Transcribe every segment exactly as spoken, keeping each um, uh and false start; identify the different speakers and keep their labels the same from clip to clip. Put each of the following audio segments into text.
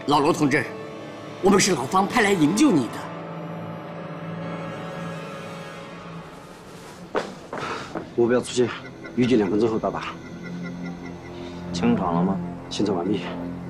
Speaker 1: 老罗同志，我们是老方派来营救你的。
Speaker 2: 目标出现，预计两分钟后到达。
Speaker 3: 清场了吗？
Speaker 2: 清场完毕。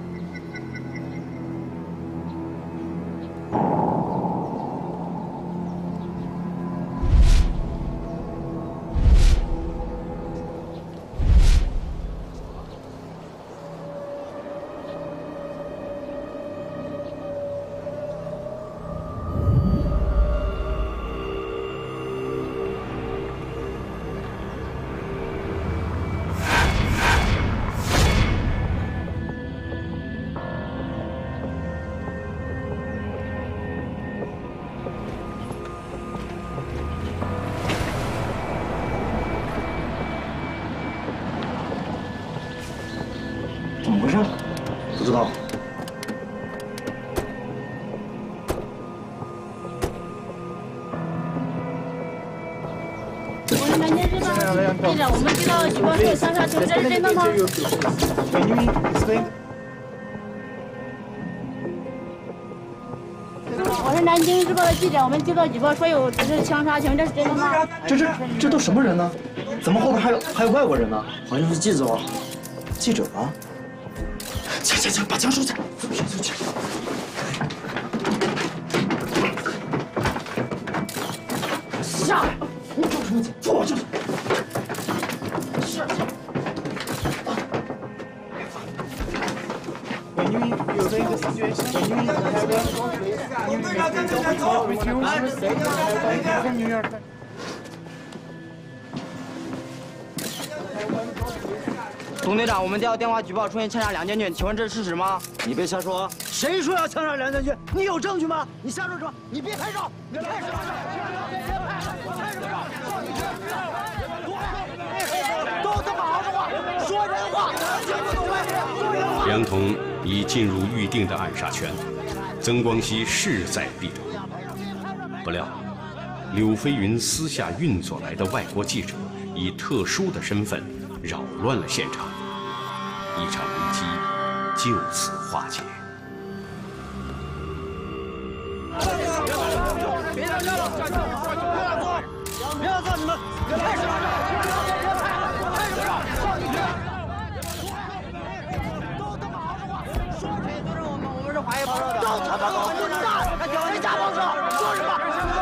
Speaker 3: 怎么回事？
Speaker 2: 不知道。
Speaker 4: 我们南京日报记者，我们接到举报说有枪杀情，这是真的吗？我是南京日报的记者，我们接到举报说有这是枪杀情，这是真的吗？
Speaker 3: 这这这都什么人呢？怎么后边还有还有外国人呢？
Speaker 2: 好像是记者吧？
Speaker 3: 记者啊！
Speaker 1: 去去去，把枪收起来！去去去！下来！你做什么去？坐我这里。是。
Speaker 5: Can you explain the situation? Can you have a with you from New York?
Speaker 6: 董队长，我们接到电话举报出现枪杀梁将军，请问这是事实吗？
Speaker 2: 你别瞎说！谁说要枪杀梁将军？你有证据吗？你瞎说什么？你别拍照！你别拍照！都他妈好说话，说人话，听不懂没？
Speaker 7: 梁同已进入预定的暗杀圈，曾光熙势在必得。不料，柳飞云私下运作来的外国记者，以特殊的身份扰乱了现场，一场危机就此化解。
Speaker 2: 别上车了，别让座，别让座，你们别拍什么照，别拍，拍什么照？上去！都他妈好说话，说谁都是我们，我们是华裔报社的，都他妈给我滚蛋！还屌人家报社，说什么？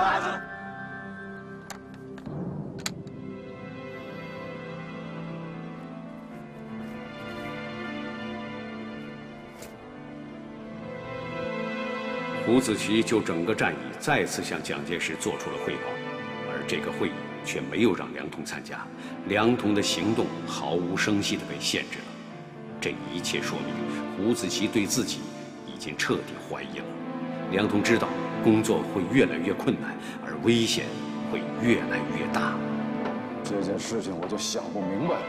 Speaker 7: 胡子奇就整个战役再次向蒋介石做出了汇报，而这个会议却没有让梁同参加，梁同的行动毫无声息地被限制了。这一切说明胡子奇对自己已经彻底怀疑了。梁同知道工作会越来越困难，而危险会越来越大。
Speaker 8: 这件事情我就想不明白了。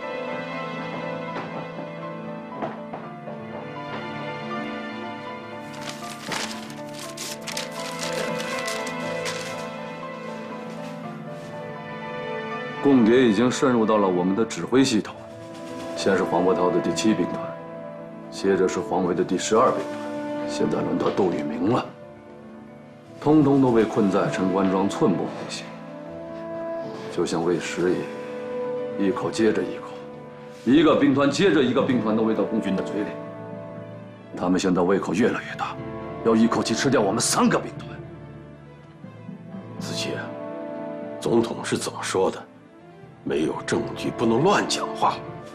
Speaker 9: 共谍已经渗入到了我们的指挥系统，先是黄伯韬的第七兵团，接着是黄维的第十二兵团，现在轮到杜聿明了。通通都被困在陈官庄，寸步不行，就像喂食一样，一口接着一口，一个兵团接着一个兵团都喂到共军的嘴里。他们现在胃口越来越大，要一口气吃掉我们三个兵团。
Speaker 10: 子期，总统是怎么说的？ 没有证据，不能乱讲话。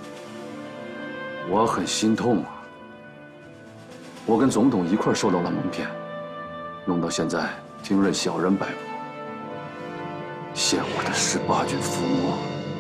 Speaker 9: 我很心痛啊！我跟总统一块受到了蒙骗，弄到现在听任小人摆布，陷我的十八军覆没。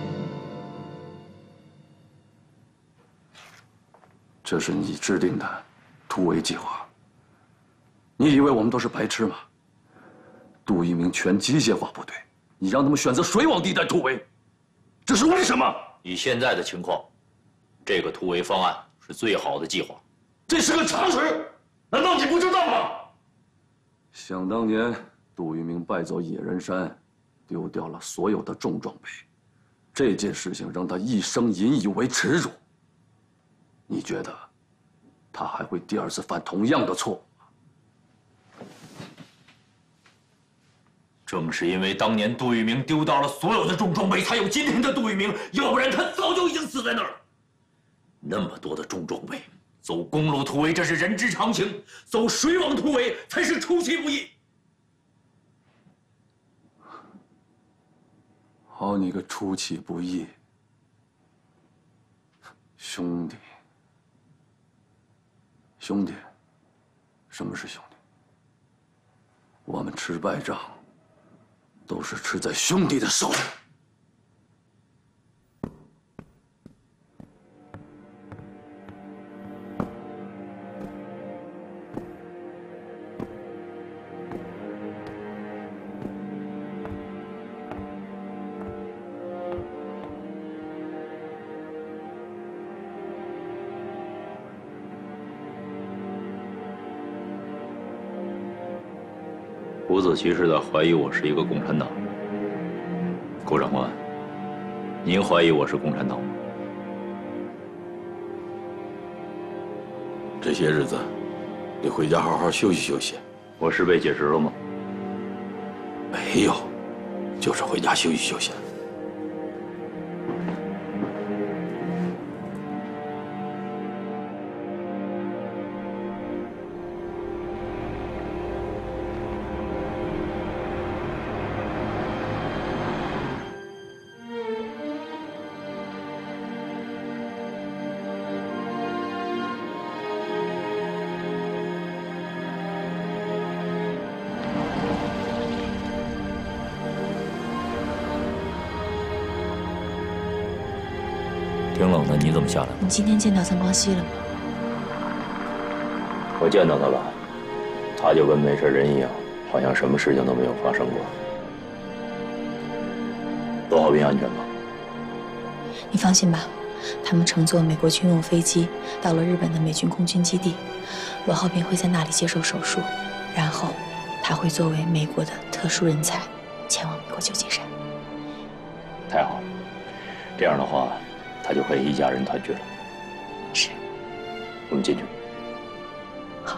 Speaker 9: 这是你制定的突围计划。你以为我们都是白痴吗？杜聿明全机械化部队，你让他们选择水网地带突围。 这是为什么？
Speaker 11: 以现在的情况，这个突围方案是最好的计划。
Speaker 9: 这是个常识，难道你不知道吗？想当年，杜聿明败走野人山，丢掉了所有的重装备，这件事情让他一生引以为耻辱。你觉得， 他还会第二次犯同样的错。
Speaker 11: 正是因为当年杜聿明丢掉了所有的重装备，才有今天的杜聿明，要不然他早就已经死在那儿了。那么多的重装备，走公路突围这是人之常情，走水网突围才是出其不意。
Speaker 9: 好你个出其不意！兄弟，兄弟，什么是兄弟？我们吃败仗，都是吃在兄弟的手里。
Speaker 11: 胡子奇是在怀疑我是一个共产党。郭长官，您怀疑我是共产党吗？
Speaker 10: 这些日子，你回家好好休息休息。
Speaker 11: 我是被解职了吗？
Speaker 10: 没有，就是回家休息休息。
Speaker 11: 挺冷的，你怎么下来了？
Speaker 12: 你今天见到曾光熙了吗？
Speaker 11: 我见到他了，他就跟没事人一样，好像什么事情都没有发生过。罗浩斌安全吗？
Speaker 12: 你放心吧，他们乘坐美国军用飞机到了日本的美军空军基地，罗浩斌会在那里接受手术，然后他会作为美国的特殊人才前往美国旧金山。
Speaker 11: 太好了，这样的话，他就可以一家人团聚了。
Speaker 12: 是，
Speaker 11: 我们进去。
Speaker 12: 好。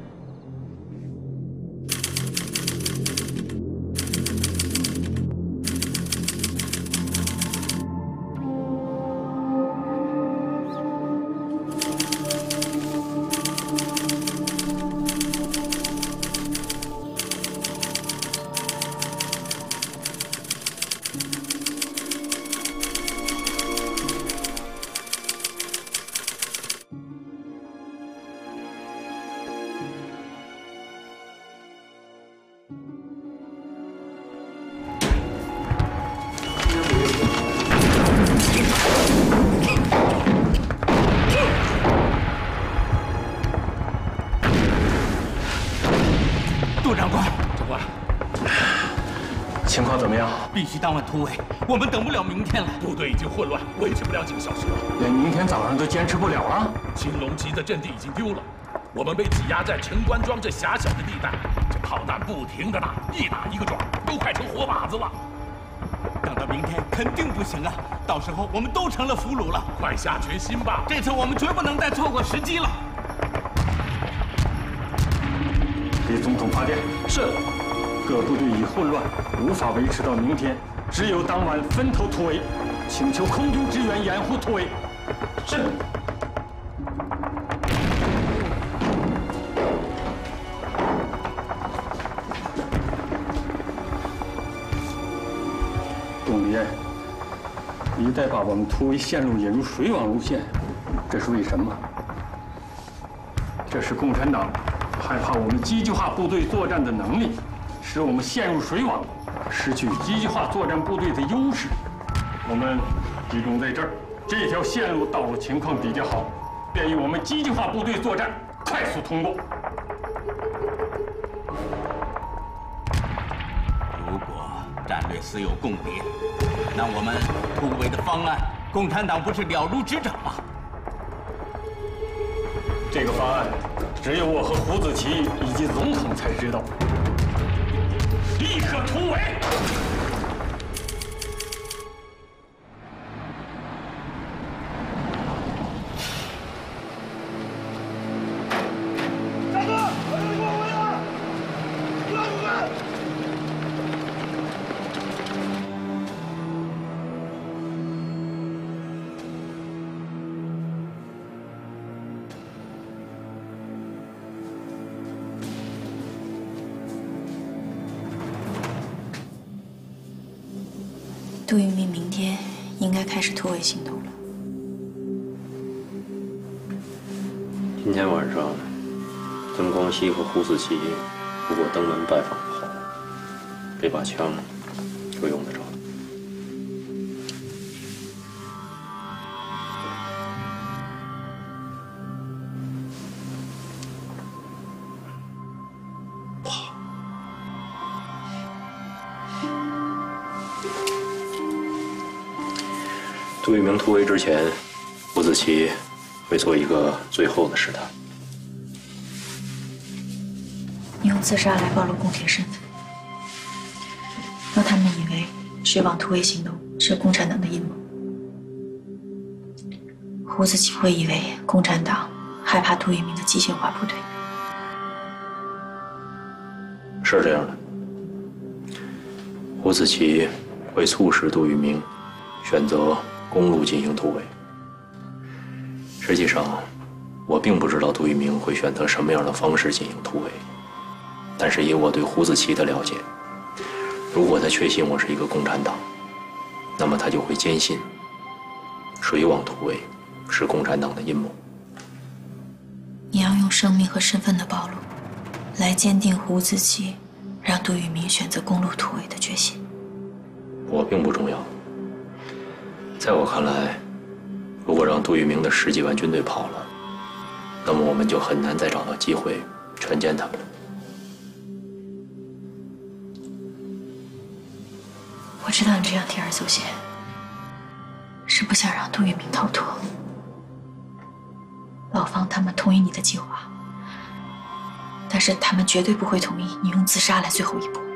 Speaker 1: 杜长官，
Speaker 3: 长官，情况怎么样？
Speaker 1: 必须当晚突围，我们等不了明天了。
Speaker 13: 部队已经混乱，维持不了几个小时了，
Speaker 3: 连明天早上都坚持不了了。
Speaker 13: 青龙旗的阵地已经丢了，我们被挤压在陈官庄这狭小的地带，这炮弹不停的打，一打一个准，都快成活靶子了。
Speaker 1: 等到明天肯定不行啊，到时候我们都成了俘虏了。
Speaker 13: 快下决心吧，
Speaker 1: 这次我们绝不能再错过时机了。
Speaker 3: 给总统发电。是。各部队已混乱，无法维持到明天，只有当晚分头突围，请求空军支援掩护突围。是。董敌人，一再把我们突围线路引入水网路线，这是为什么？这是共产党害怕我们机械化部队作战的能力，使我们陷入水网，失去机械化作战部队的优势。我们集中在这儿，这条线路道路情况比较好，便于我们机械化部队作战快速通过。
Speaker 1: 如果战略思有共别，那我们突围的方案，共产党不是了如指掌吗？
Speaker 3: 这个方案，只有我和胡子奇以及总统才知道。立刻突围！
Speaker 12: 杜聿明明天应该开始突围行动了。
Speaker 10: 今天晚上，曾光熙和胡子奇如果登门拜访的话，这把枪就用得着。 杜聿明突围之前，胡子奇会做一个最后的试探。
Speaker 12: 你用自杀来暴露宫廷身份，让他们以为水网突围行动是共产党的阴谋。胡子奇会以为共产党害怕杜聿明的机械化部队。
Speaker 10: 是这样的，胡子奇会促使杜聿明选择 公路进行突围。实际上，我并不知道杜聿明会选择什么样的方式进行突围，但是以我对胡子奇的了解，如果他确信我是一个共产党，那么他就会坚信水网突围是共产党的阴谋。
Speaker 12: 你要用生命和身份的暴露，来坚定胡子奇让杜聿明选择公路突围的决心。
Speaker 10: 我并不重要。 在我看来，如果让杜聿明的十几万军队跑了，那么我们就很难再找到机会全歼他们。
Speaker 12: 我知道你这样铤而走险，是不想让杜聿明逃脱。老方他们同意你的计划，但是他们绝对不会同意你用自杀来最后一搏。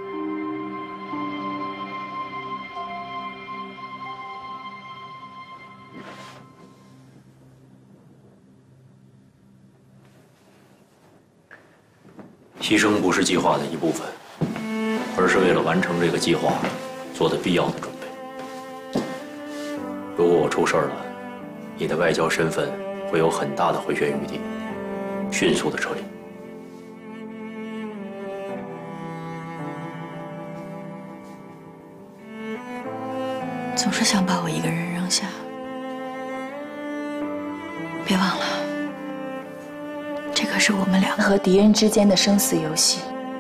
Speaker 12: 牺牲不是计划的一部分，而是为了完成这个计划做的必要的准备。如果我出事儿了，你的外交身份会有很大的回旋余地，迅速的撤离。总是想把我一个人扔下，别忘了。 这可是我们两个和敌人之间的生死游戏。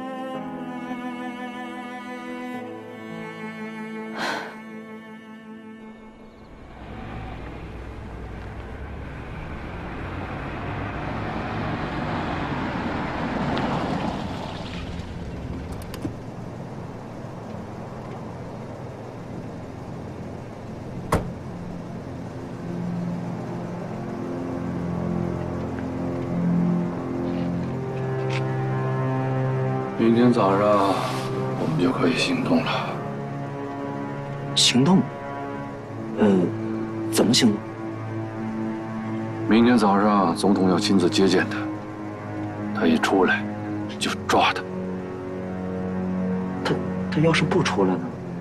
Speaker 9: 明天早上我们就可以行动了。
Speaker 14: 行动？呃，怎么行动？
Speaker 9: 明天早上总统要亲自接见他，他一出来就抓他。
Speaker 14: 他他要是不出来呢？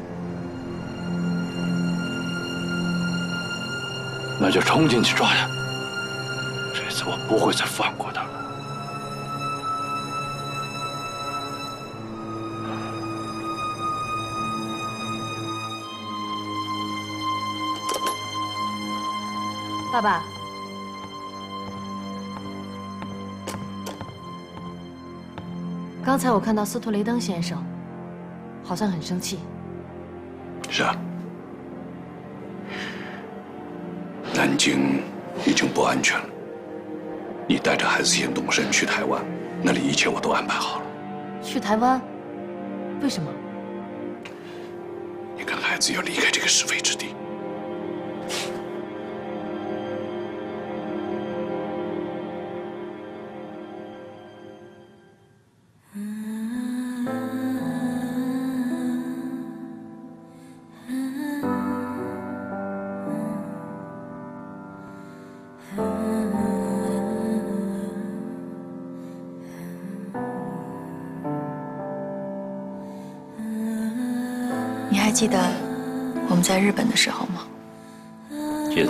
Speaker 9: 那就冲进去抓他。这次我不会再放过他了。
Speaker 15: 爸爸，刚才我看到斯图雷登先生，好像很生气。
Speaker 8: 是啊，南京已经不安全了。你带着孩子先动身去台湾，那里一切我都安排好了。
Speaker 15: 去台湾？为什么？
Speaker 8: 你跟孩子要离开这个是非之地。
Speaker 12: 你还记得我们在日本的时候吗？
Speaker 10: 记得，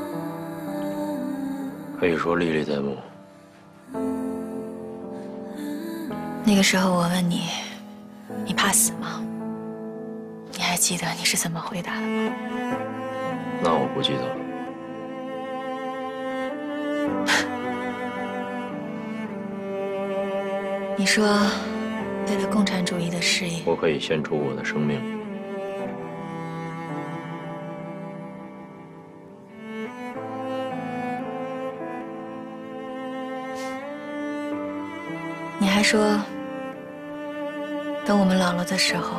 Speaker 10: 可以说历历在目。那个时候我问你，你怕死吗？你还记
Speaker 12: 记得你是怎么回答的吗？
Speaker 10: 那我不记得了。
Speaker 12: 你说，为了共产主义的事业，
Speaker 10: 我可以献出我的生命。
Speaker 12: 你还说，等我们老了的时候，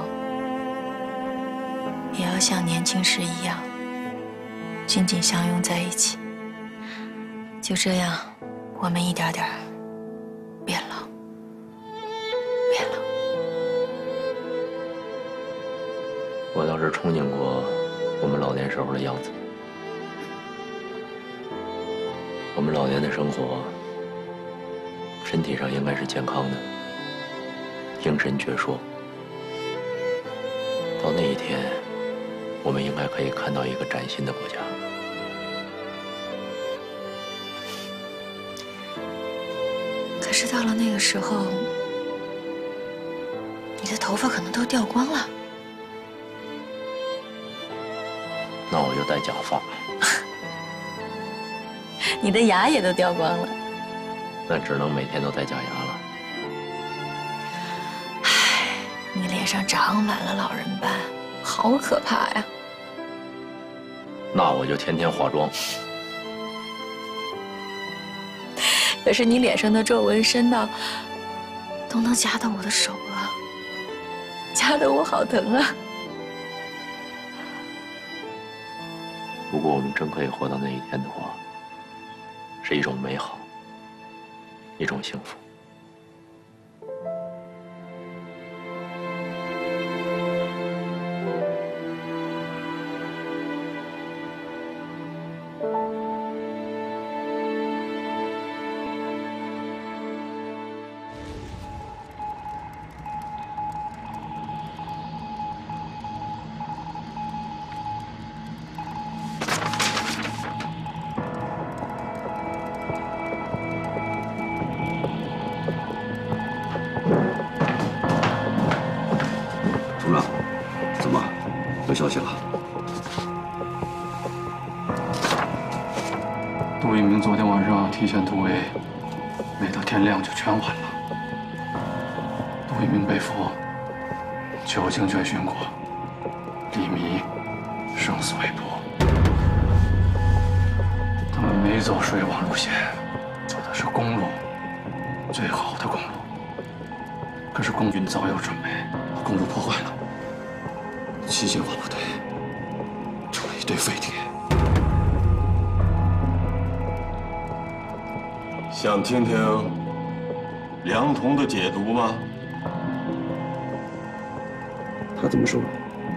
Speaker 12: 也要像年轻时一样，紧紧相拥在一起。就这样，我们一点点变老，变老。
Speaker 10: 我倒是憧憬过我们老年时候的样子。我们老年的生活，身体上应该是健康的，精神矍铄。到那一天，我们应该可以看到一个崭新的国家。
Speaker 12: 可是到了那个时候，你的头发可能都掉光了。
Speaker 10: 那我就戴假发。
Speaker 12: 你的牙也都掉光了。
Speaker 10: 那只能每天都戴假牙了。
Speaker 12: 唉，你脸上长满了老人斑，好可怕呀！
Speaker 10: 那我就天天化妆。
Speaker 12: 可是你脸上的皱纹深到都能夹到我的手了，夹得我好疼啊！
Speaker 10: 如果我们真可以活到那一天的话，是一种美好，一种幸福。
Speaker 9: 组长，怎么有消息了？
Speaker 3: 杜聿明昨天晚上提前突围，没到天亮就全完了。杜聿明被俘，邱清泉殉国，李弥生死未卜。他们没走水网路线，走的是公路，最好的公路。可是共军早有准备，把公路破坏了。机械化部队成了一堆废铁。
Speaker 16: 想听听梁彤的解读吗？
Speaker 9: 他怎么说？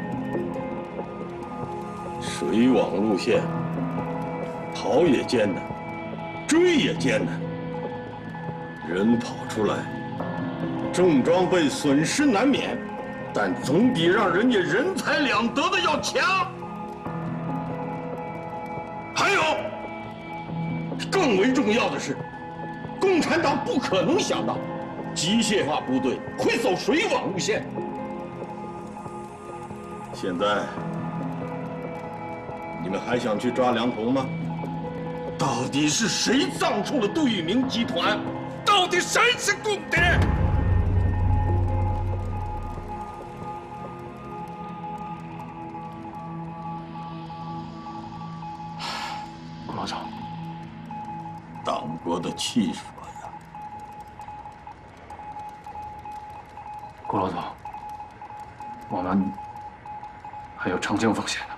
Speaker 16: 水网路线，跑也艰难，追也艰难。人跑出来，重装备损失难免，但总比让人家人财两得的要强。还有，更为重要的是，共产党不可能想到机械化部队会走水网路线。现在，你们还想去抓梁彤吗？到底是谁葬送了杜聿明集团？到底谁是共谍？
Speaker 3: 顾老总，
Speaker 16: 党国的气说呀！
Speaker 3: 顾老总，我们还有澄清风险呢。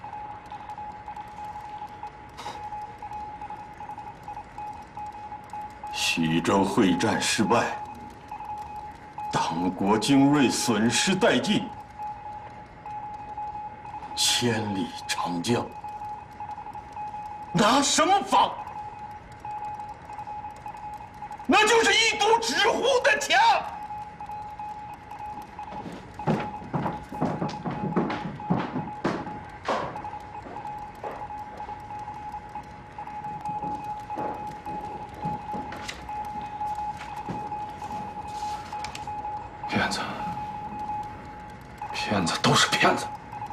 Speaker 16: 徐州会战失败，党国精锐损失殆尽，千里长江拿什么防？那就是一堵纸糊的墙。
Speaker 3: 骗子，骗子都是骗子。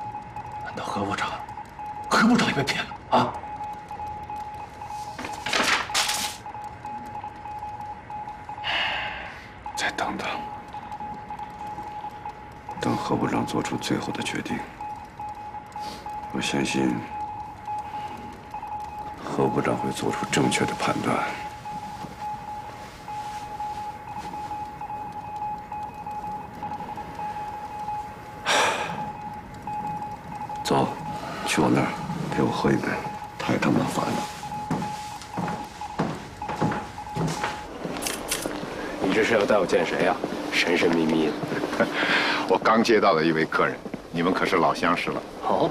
Speaker 11: 科部长也被骗了啊！
Speaker 8: 再等等，等何部长做出最后的决定。我相信何部长会做出正确的判断。走，去我那儿陪我喝一杯，太他妈烦了。
Speaker 17: 你这是要带我见谁呀？神神秘秘的。
Speaker 18: 我刚接到的一位客人，你们可是老相识了。
Speaker 17: 哦。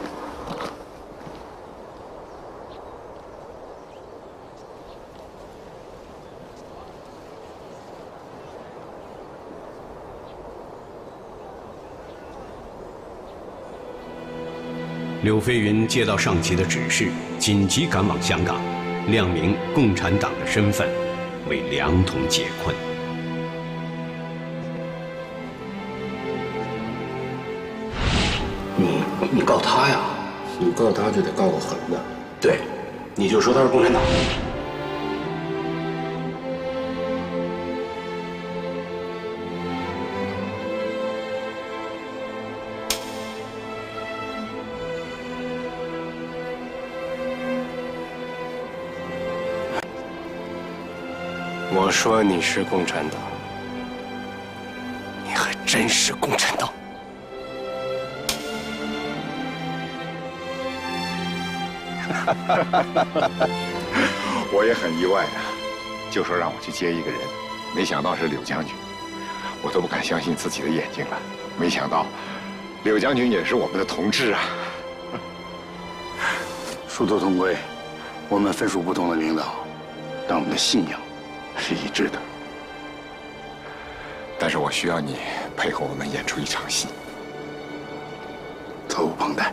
Speaker 7: 柳飞云接到上级的指示，紧急赶往香港，亮明共产党的身份，为梁同解困。
Speaker 17: 你你告他呀？
Speaker 11: 你告他就得告个狠的。
Speaker 17: 对，你就说他是共产党。我说你是共产党，你还真是共产党。
Speaker 18: 我也很意外啊，就说让我去接一个人，没想到是柳将军，我都不敢相信自己的眼睛了。没想到，柳将军也是我们的同志啊。
Speaker 19: 殊途同归，我们分属不同的领导，但我们的信仰是一致的。
Speaker 18: 但是我需要你配合我们演出一场戏，
Speaker 19: 责无旁贷。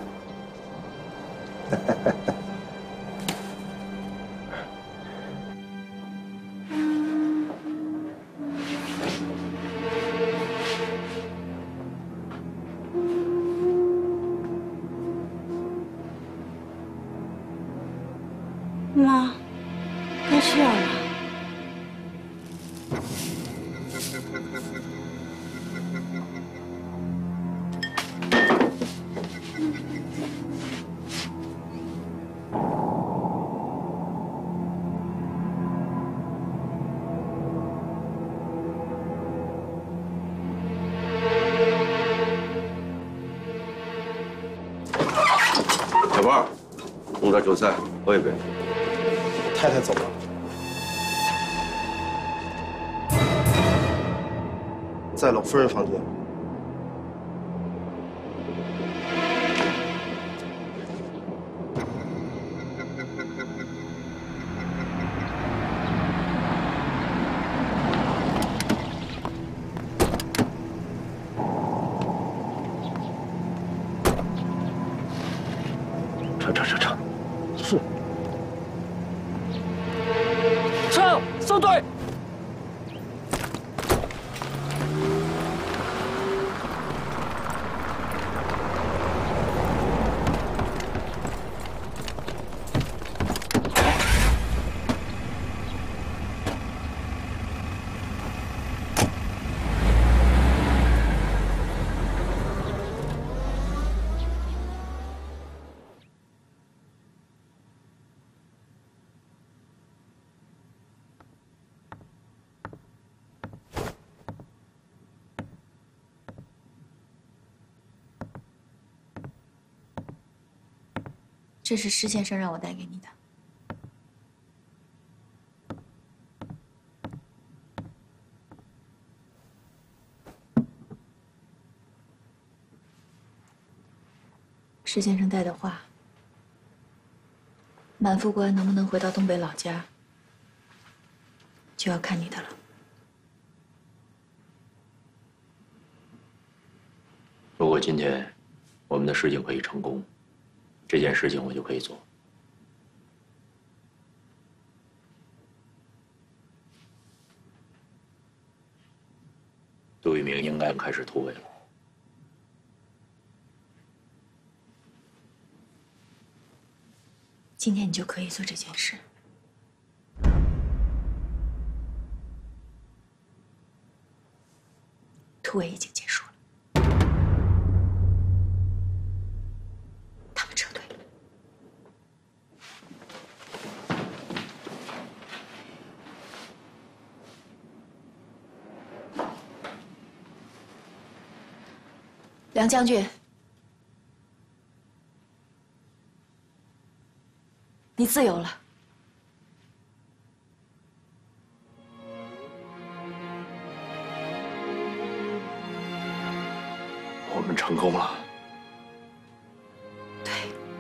Speaker 4: 妈，该吃药了。
Speaker 17: 小胖，弄点酒菜，喝一杯。
Speaker 14: 太太走了。在老夫人房间。
Speaker 19: 撤撤撤撤！是。
Speaker 2: 撤！收队！
Speaker 12: 这是施先生让我带给你的。施先生带的话，满副官能不能回到东北老家，就要看你的了。
Speaker 10: 如果今天我们的事情可以成功，这件事情我就可以做。杜聿明应该开始突围了。
Speaker 12: 今天你就可以做这件事。突围已经结束了，他们撤退了。梁将军，你自由了。
Speaker 10: 我们成功了。
Speaker 12: 对，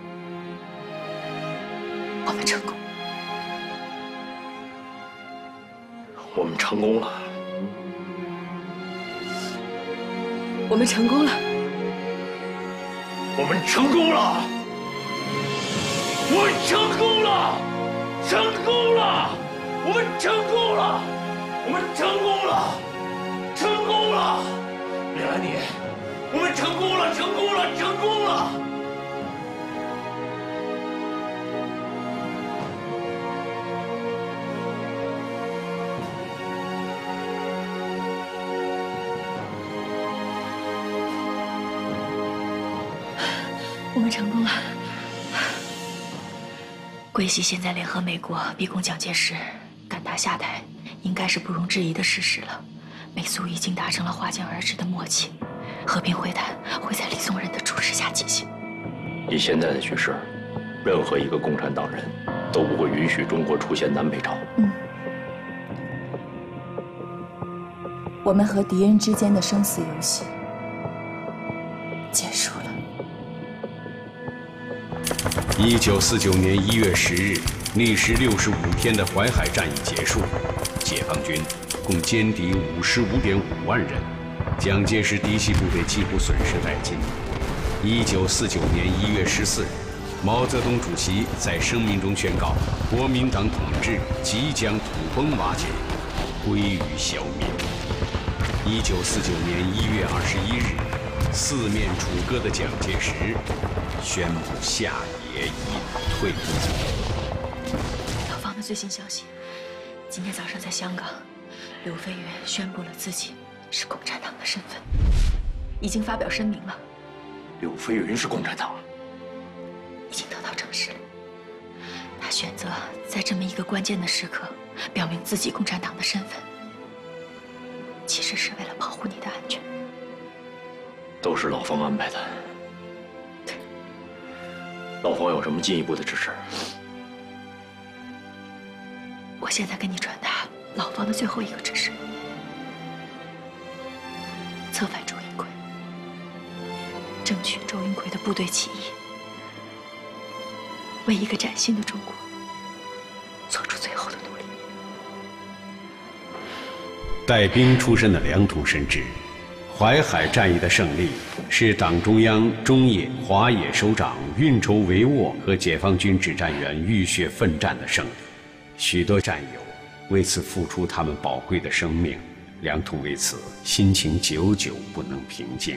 Speaker 12: 我们成功。
Speaker 10: 我们成功了。
Speaker 12: 我们成功了。
Speaker 11: 我们成功了！我们成功了！成功了！我们成功了！我们成功了！成功了！李兰妮，我们成功了！成功了！成功了！
Speaker 12: 我们成功了。桂系现在联合美国逼宫蒋介石，赶他下台，应该是不容置疑的事实了。美苏已经达成了划江而治的默契，和平会谈会在李宗仁的主持下进行。
Speaker 10: 以现在的局势，任何一个共产党人都不会允许中国出现南北朝。
Speaker 12: 嗯，我们和敌人之间的生死游戏结束了。
Speaker 7: 一九四九年一月十日，历时六十五天的淮海战役结束，解放军共歼敌五十五点五万人，蒋介石嫡系部队几乎损失殆尽。一九四九年一月十四日，毛泽东主席在声明中宣告，国民党统治即将土崩瓦解，归于消灭。一九四九年一月二十一日，四面楚歌的蒋介石宣布下野隐退。
Speaker 12: 老方的最新消息，今天早上在香港，柳飞云宣布了自己是共产党的身份，已经发表声明了。
Speaker 10: 柳飞云是共产党，
Speaker 12: 已经得到证实了。他选择在这么一个关键的时刻，表明自己共产党的身份，其实是为了保护你的安全。
Speaker 10: 都是老方安排的。
Speaker 12: 对。
Speaker 10: 老方有什么进一步的指示？
Speaker 12: 我现在跟你传达老方的最后一个指示：策反周英奎，争取周英奎的部队起义，为一个崭新的中国做出最后的努力。
Speaker 7: 带兵出身的梁统深知，淮海战役的胜利是党中央中野、华野首长运筹帷幄和解放军指战员浴血奋战的胜利。许多战友为此付出他们宝贵的生命，梁统为此心情久久不能平静。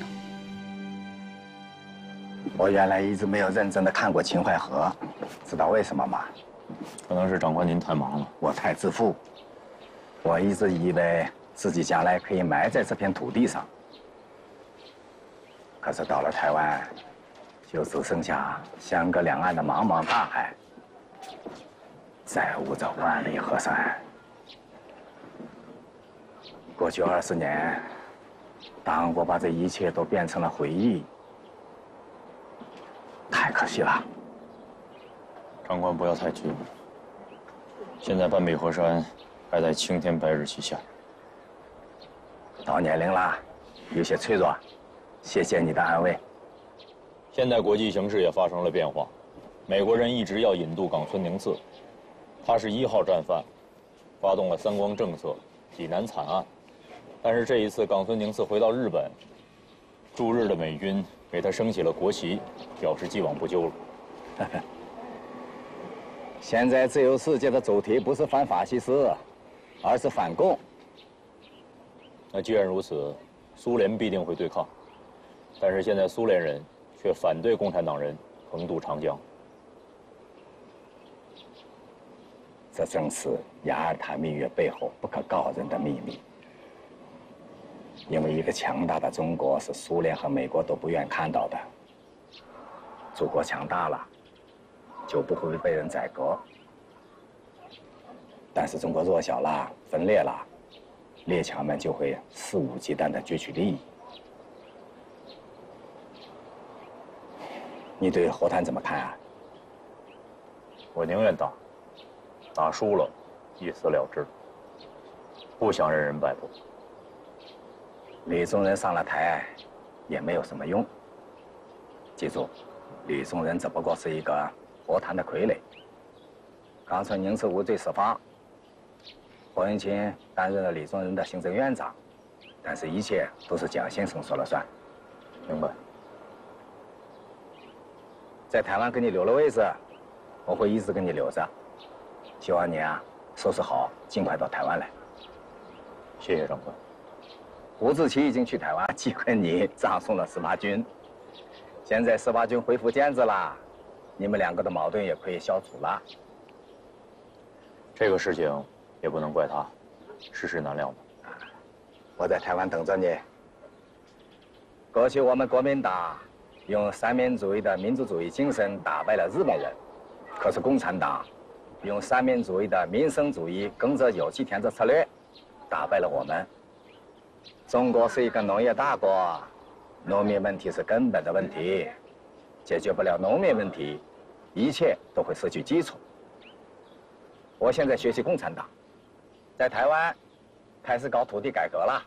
Speaker 19: 我原来一直没有认真的看过秦淮河，知道为什么吗？
Speaker 10: 可能是长官您太忙了。
Speaker 19: 我太自负，我一直以为自己将来可以埋在这片土地上，可是到了台湾，就只剩下相隔两岸的茫茫大海，再无这万里河山。过去二十年，当我把这一切都变成了回忆，太可惜了。
Speaker 10: 长官不要太激动，现在半壁河山还在青天白日旗下。
Speaker 19: 到年龄了，有些脆弱，谢谢你的安慰。
Speaker 10: 现在国际形势也发生了变化，美国人一直要引渡冈村宁次，他是一号战犯，发动了三光政策，济南惨案。但是这一次冈村宁次回到日本，驻日的美军给他升起了国旗，表示既往不咎了。
Speaker 19: 现在自由世界的主题不是反法西斯，而是反共。
Speaker 10: 那既然如此，苏联必定会对抗，但是现在苏联人却反对共产党人横渡长江。
Speaker 18: 这正是雅尔塔密约背后不可告人的秘密。因为一个强大的中国是苏联和美国都不愿看到的。祖国强大了，就不会被人宰割。但是中国弱小了，分裂了，列强们就会肆无忌惮地攫取利益。你对和谈怎么看啊？
Speaker 20: 我宁愿打，打输了，一死了之，不想任人摆布。
Speaker 18: 李宗仁上了台，也没有什么用。记住，李宗仁只不过是一个和谈的傀儡。刚从宁次无罪释放，霍元钦担任了李宗仁的行政院长，但是一切都是蒋先生说了算。
Speaker 20: 明白。
Speaker 18: 在台湾给你留了位置，我会一直给你留着。希望你啊，收拾好，尽快到台湾来。
Speaker 20: 谢谢长官。
Speaker 18: 胡志奇已经去台湾祭贺你，葬送了十八军。现在十八军恢复建制了，你们两个的矛盾也可以消除了。
Speaker 20: 这个事情也不能怪他，世事难料嘛。
Speaker 18: 我在台湾等着你。过去我们国民党用三民主义的民族主义精神打败了日本人，可是共产党用三民主义的民生主义耕者有其田的策略打败了我们。中国是一个农业大国，农民问题是根本的问题，解决不了农民问题，一切都会失去基础。我现在学习共产党，在台湾开始搞土地改革了。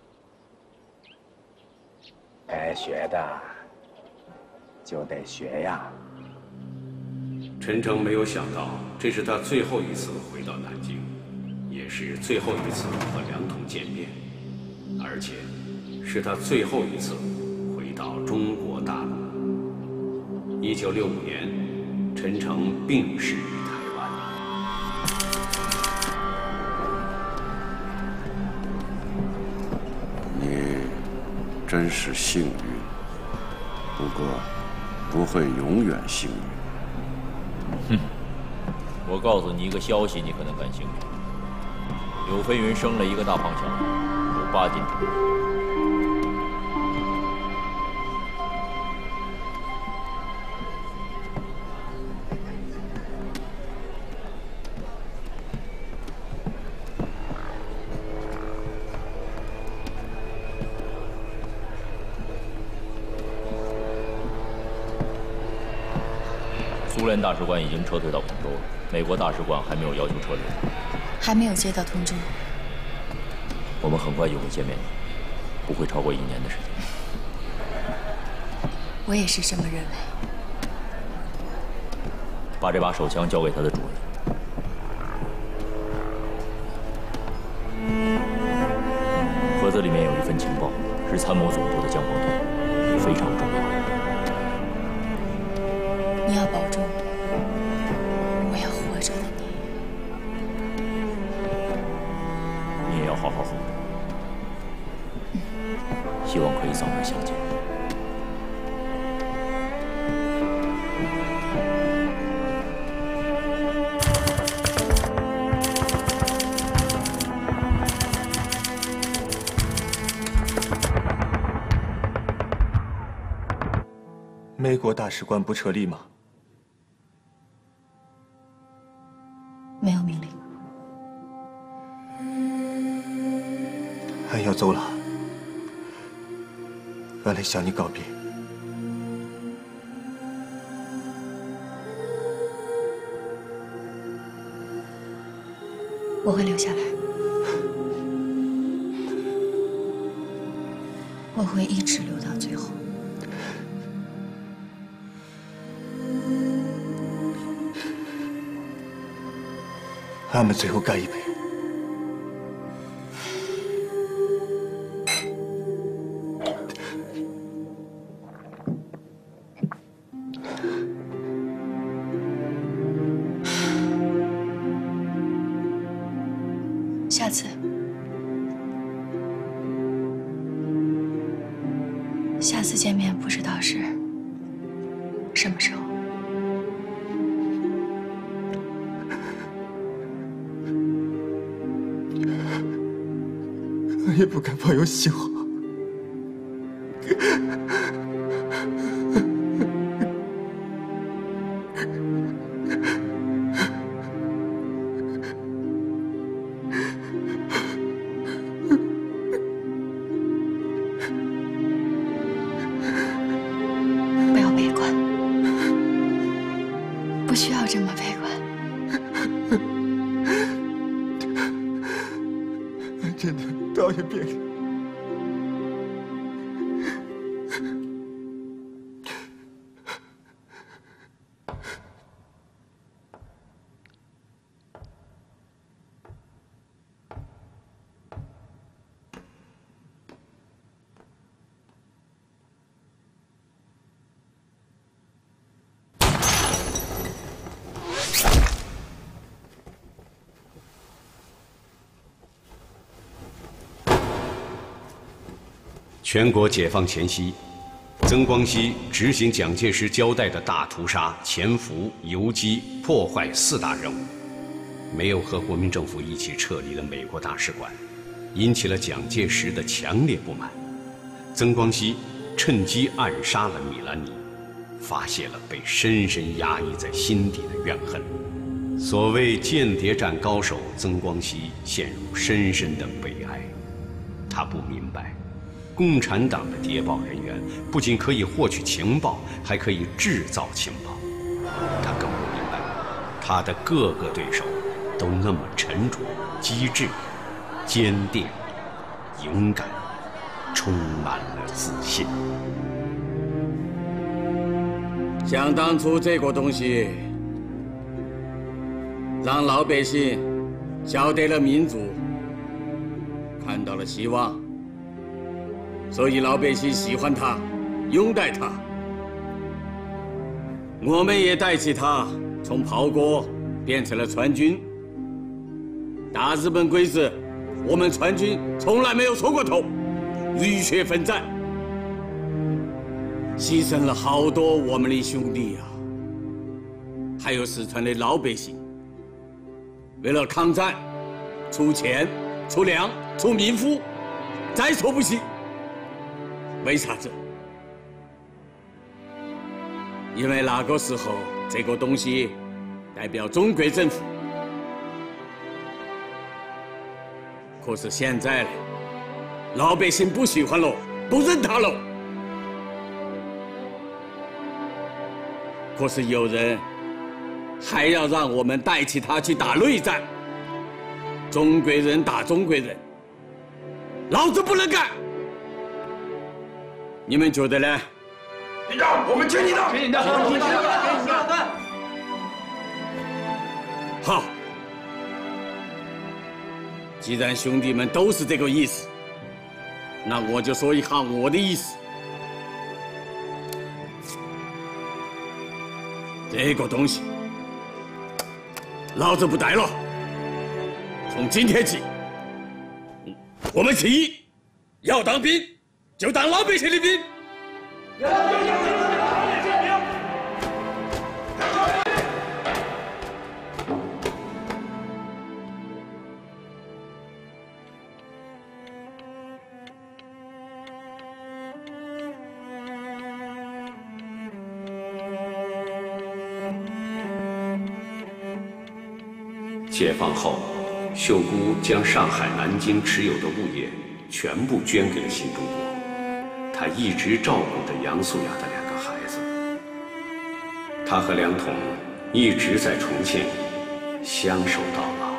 Speaker 18: 该学的就得学呀。
Speaker 7: 陈诚没有想到，这是他最后一次回到南京，也是最后一次和梁统见面，而且是他最后一次回到中国大陆。一九六五年，陈诚病逝于台湾。
Speaker 8: 你真是幸运，不过不会永远幸运。
Speaker 11: 哼，我告诉你一个消息，你可能感兴趣。柳飞云生了一个大胖小子，有八斤重。苏联大使馆已经撤退到广州了，美国大使馆还没有要求撤离，
Speaker 12: 还没有接到通知。
Speaker 11: 我们很快就会见面的，不会超过一年的时间。
Speaker 12: 我也是这么认为。
Speaker 11: 把这把手枪交给他的主人。盒子里面有一份情报，是参谋总部的江皇图，非常重要。
Speaker 12: 你要保重，我要活着的你。
Speaker 11: 你也要好好活着。
Speaker 12: 嗯，
Speaker 11: 希望可以早日相见。
Speaker 21: 美国大使馆不撤离吗？
Speaker 12: 没有命令。
Speaker 21: 俺要走了，俺来向你告别。
Speaker 12: 我会留下来，我会一直留到最后。
Speaker 21: 俺们最后干一杯。
Speaker 12: 下次，下次见面不知道是什么时候。
Speaker 21: 也不敢抱有希望。
Speaker 12: 不要悲观，不需要这么悲观。
Speaker 21: 真的，导演别离。
Speaker 7: 全国解放前夕，曾光熙执行蒋介石交代的大屠杀、潜伏、游击、破坏四大任务，没有和国民政府一起撤离了美国大使馆，引起了蒋介石的强烈不满。曾光熙趁机暗杀了米兰尼，发泄了被深深压抑在心底的怨恨。所谓间谍战高手曾光熙陷入深深的悲哀，他不明白。 共产党的谍报人员不仅可以获取情报，还可以制造情报。他更不明白，他的各个对手都那么沉着、机智、坚定、勇敢，充满了自信。
Speaker 5: 想当初这个东西，让老百姓晓得了民主，看到了希望。 所以老百姓喜欢他，拥戴他。我们也带起他，从炮国变成了川军。大日本鬼子，我们川军从来没有出过头，浴血奋战，牺牲了好多我们的兄弟啊，还有四川的老百姓，为了抗战，出钱、出粮、出民夫，在所不惜。 为啥子？因为那个时候这个东西代表中国政府，可是现在呢，老百姓不喜欢了，不认他了。可是有人还要让我们带起他去打内战，中国人打中国人，老子不能干。 你们觉得呢？
Speaker 2: 连长，我们听你的，听你的，听你的。
Speaker 5: 好，既然兄弟们都是这个意思，那我就说一下我的意思。这个东西，老子不带了。从今天起，我们起义，要当兵。 就当老百姓的兵。
Speaker 7: 解放后，秀姑将上海、南京持有的物业全部捐给了新中国。 他一直照顾着杨素雅的两个孩子，他和梁统一直在重庆相守到老。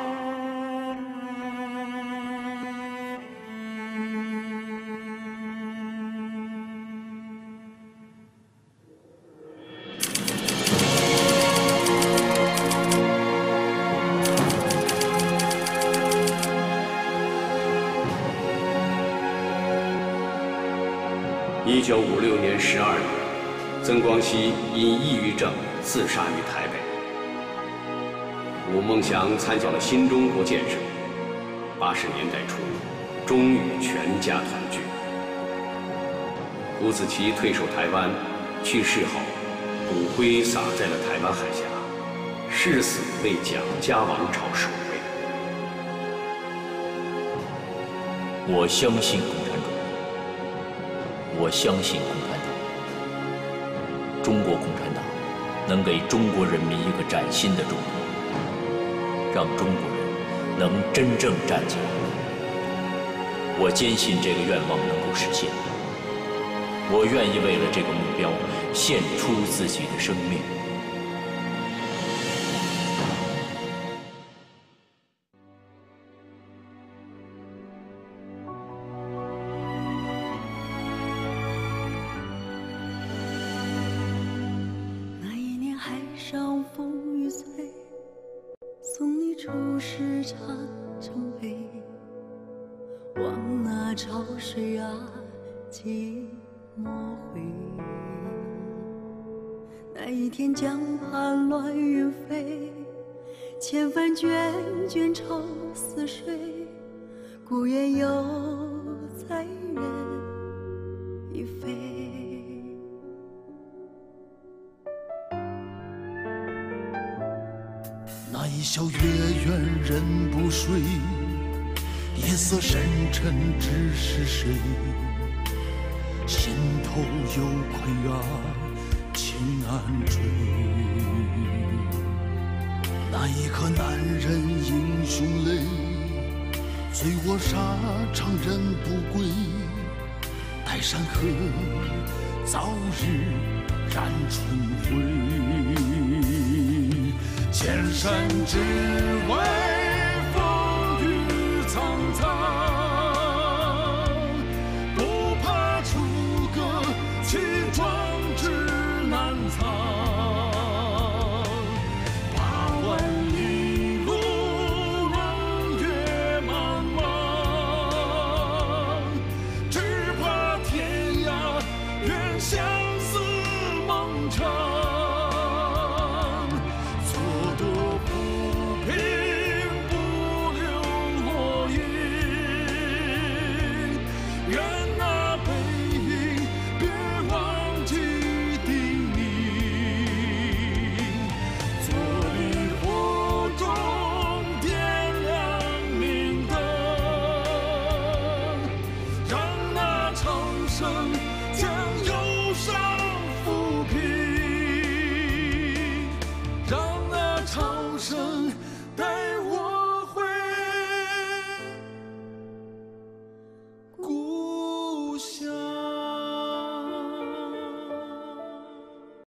Speaker 7: 一九五六年十二月，曾光熙因抑郁症自杀于台北。伍梦祥参加了新中国建设，八十年代初，终于全家团聚。伍子棋退守台湾，去世后，骨灰撒在了台湾海峡，誓死为蒋家王朝守卫。
Speaker 10: 我相信共产主义，我相信共产党。中国共产党能给中国人民一个崭新的中国，让中国人能真正站起来。我坚信这个愿望能够实现。我愿意为了这个目标献出自己的生命。
Speaker 6: 那一年海上风雨碎，送你出使长城北，望那潮水啊寂寞回。那一天江畔乱云飞，千帆卷卷愁似水，孤雁犹在原已飞。
Speaker 22: 那一宵月圆人不睡，夜色深沉知是谁？心头有愧啊，情难追。那一刻，男人英雄泪，醉卧沙场人不归。待山河早日染春晖，千山之外。